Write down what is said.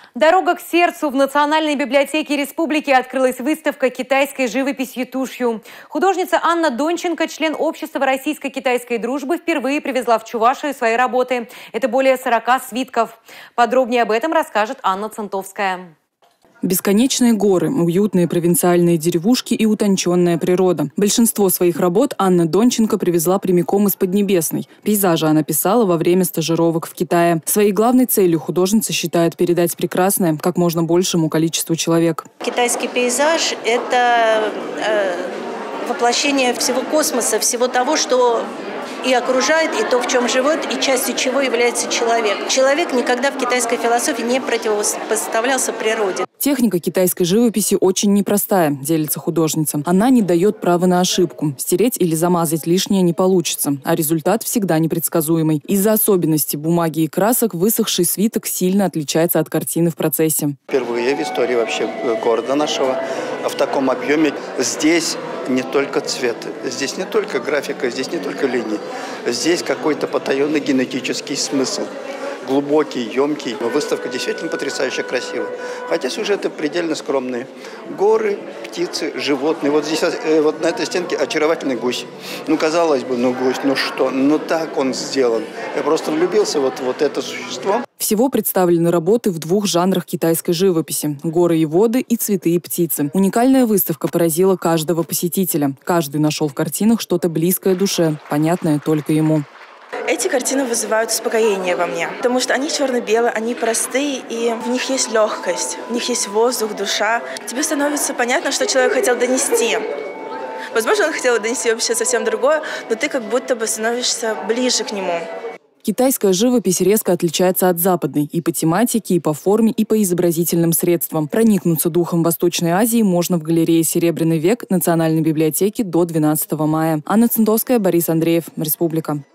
Дорога к сердцу. В Национальной библиотеке Республики открылась выставка китайской живописи тушью. Художница Анна Донченко, член общества российско-китайской дружбы, впервые привезла в Чувашию свои работы. Это более 40 свитков. Подробнее об этом расскажет Анна Центовская. Бесконечные горы, уютные провинциальные деревушки и утонченная природа. Большинство своих работ Анна Донченко привезла прямиком из Поднебесной. Пейзажи она писала во время стажировок в Китае. Своей главной целью художница считает передать прекрасное как можно большему количеству человек. Китайский пейзаж – это воплощение всего космоса, всего того, что и окружает, и то, в чем живет, и частью чего является человек. Человек никогда в китайской философии не противопоставлялся природе. Техника китайской живописи очень непростая, делится художница. Она не дает права на ошибку. Стереть или замазать лишнее не получится, а результат всегда непредсказуемый. Из-за особенностей бумаги и красок высохший свиток сильно отличается от картины в процессе. Впервые в истории вообще города нашего в таком объеме. Здесь не только цвет, здесь не только графика, здесь не только линии. Здесь какой-то потаенный генетический смысл. Глубокий, емкий. Выставка действительно потрясающе красивая. Хотя сюжеты предельно скромные. Горы, птицы, животные. Вот здесь, вот на этой стенке очаровательный гусь. Ну, казалось бы, ну гусь, ну что? Ну так он сделан. Я просто влюбился вот это существо. Всего представлены работы в 2 жанрах китайской живописи – горы и воды и цветы и птицы. Уникальная выставка поразила каждого посетителя. Каждый нашел в картинах что-то близкое душе, понятное только ему. Эти картины вызывают успокоение во мне, потому что они черно-белые, они простые, и в них есть легкость, в них есть воздух, душа. Тебе становится понятно, что человек хотел донести. Возможно, он хотел донести вообще совсем другое, но ты как будто бы становишься ближе к нему. Китайская живопись резко отличается от западной и по тематике, и по форме, и по изобразительным средствам. Проникнуться духом Восточной Азии можно в галерее «Серебряный век» Национальной библиотеки до 12 мая. Анна Центовская, Борис Андреев, Республика.